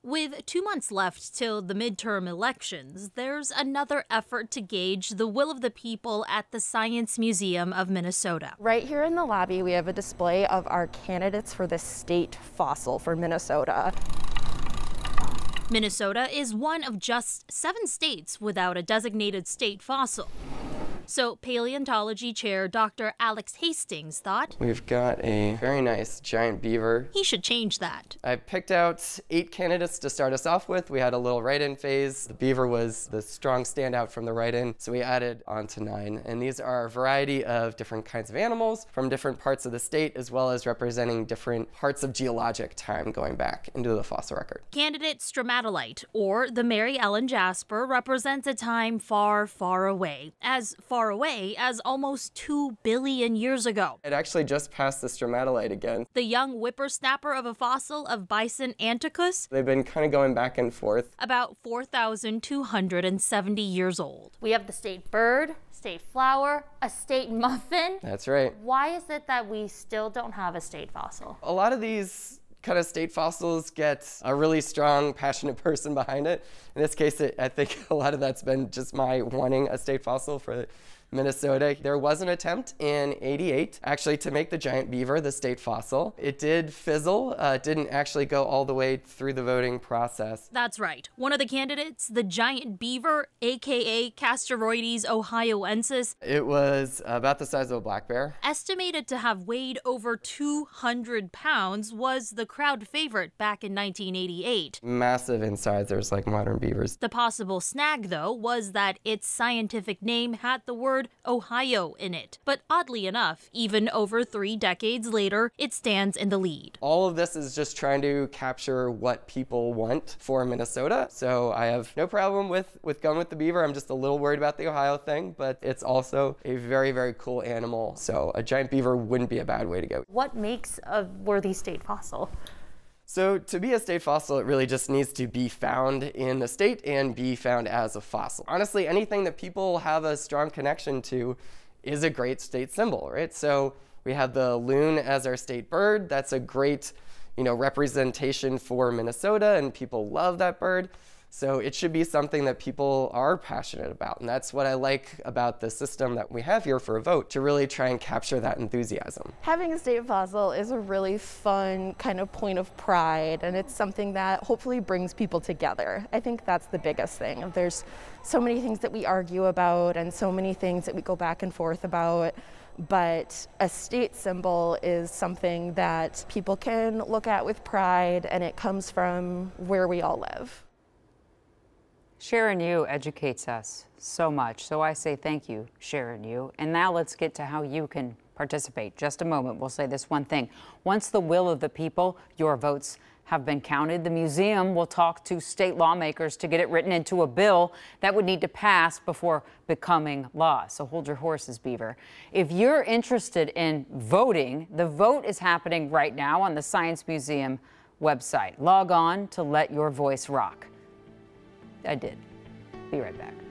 With 2 months left till the midterm elections, there's another effort to gauge the will of the people at the Science Museum of Minnesota. Right here in the lobby, we have a display of our candidates for the state fossil for Minnesota. Minnesota is one of just 7 states without a designated state fossil. So paleontology chair Dr. Alex Hastings thought we've got a very nice giant beaver. He should change that. I picked out 8 candidates to start us off with. We had a little write-in phase. The beaver was the strong standout from the write-in, so we added on to 9. And these are a variety of different kinds of animals from different parts of the state, as well as representing different parts of geologic time going back into the fossil record. Candidate stromatolite, or the Mary Ellen Jasper, represents a time far, far away. As far away as almost 2 billion years ago. It actually just passed the stromatolite again. The young whippersnapper of a fossil of Bison anticus. They've been kind of going back and forth. About 4,270 years old. We have the state bird, state flower, a state muffin. That's right. Why is it that we still don't have a state fossil? A lot of these kind of state fossils get a really strong, passionate person behind it. In this case, I think a lot of that's been just my wanting a state fossil for Minnesota. There was an attempt in '88 actually to make the giant beaver the state fossil. It did fizzle, didn't actually go all the way through the voting process. That's right. One of the candidates, the giant beaver, aka Castorides ohioensis. It was about the size of a black bear. Estimated to have weighed over 200 pounds, was the crowd favorite back in 1988. Massive incisors like modern beavers. The possible snag, though, was that its scientific name had the word Ohio in it. But oddly enough, even over 3 decades later, it stands in the lead. All of this is just trying to capture what people want for Minnesota. So I have no problem with going with the beaver. I'm just a little worried about the Ohio thing, but it's also a very, very cool animal. So a giant beaver wouldn't be a bad way to go. What makes a worthy state fossil? So to be a state fossil, it really just needs to be found in the state and be found as a fossil. Honestly, anything that people have a strong connection to is a great state symbol, right? So we have the loon as our state bird. That's a great, representation for Minnesota, and people love that bird. So it should be something that people are passionate about. And that's what I like about the system that we have here for a vote, to really try and capture that enthusiasm. Having a state fossil is a really fun kind of point of pride, and it's something that hopefully brings people together. I think that's the biggest thing. There's so many things that we argue about and so many things that we go back and forth about, but a state symbol is something that people can look at with pride, and it comes from where we all live. Sharon Yu educates us so much, so I say thank you, Sharon Yu. And now let's get to how you can participate. Just a moment, we'll say this one thing. Once the will of the people, your votes, have been counted, the museum will talk to state lawmakers to get it written into a bill that would need to pass before becoming law. So hold your horses, Beaver. If you're interested in voting, the vote is happening right now on the Science Museum website. Log on to Let Your Voice Rock. I did. Be right back.